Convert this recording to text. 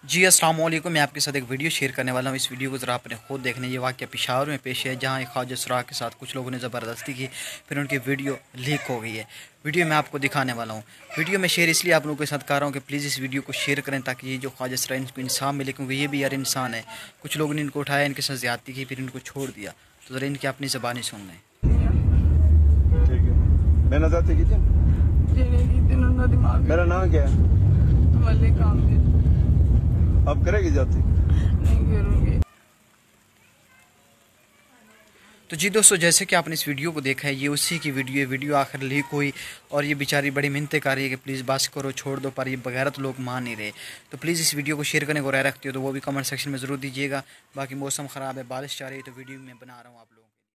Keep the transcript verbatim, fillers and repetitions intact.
जी अस्सलाम वालेकुम। मैं आपके साथ एक वीडियो शेयर करने वाला हूँ। इस वीडियो को ज़रा आपने खुद देखने। ये वाक़या पेशावर में पेश है, जहाँ एक ख्वाजा सुराग के साथ कुछ लोगों ने ज़बरदस्ती की, फिर उनकी वीडियो लीक हो गई है। वीडियो मैं आपको दिखाने वाला हूँ। वीडियो में शेयर इसलिए आप लोगों के साथ कर रहा हूँ कि प्लीज़ इस वीडियो को शेयर करें, ताकि ये जो ख्वाजा सुराग इनको इंसान मिले, क्योंकि ये भी यार इंसान है। कुछ लोगों ने इनको उठाया, इनके साथ ज़्यादती की, फिर इनको छोड़ दिया। तो ज़रा इनकी अपनी ज़बानी सुन लें। मेरा नाम क्या है? अब करेगी जाती? नहीं करूँगी। तो जी दोस्तों, जैसे कि आपने इस वीडियो को देखा है, ये उसी की वीडियो है। वीडियो आखिर लीक हुई और ये बेचारी बड़ी मिन्नतें कर रही है कि प्लीज़ बस करो, छोड़ दो, पर ये बगैर तो लोग मान नहीं रहे। तो प्लीज़ इस वीडियो को शेयर करने को राय रखती हो तो वो भी कमेंट सेक्शन में ज़रूर दीजिएगा। बाकी मौसम ख़राब है, बारिश आ रही है, तो वीडियो मैं बना रहा हूँ आप लोगों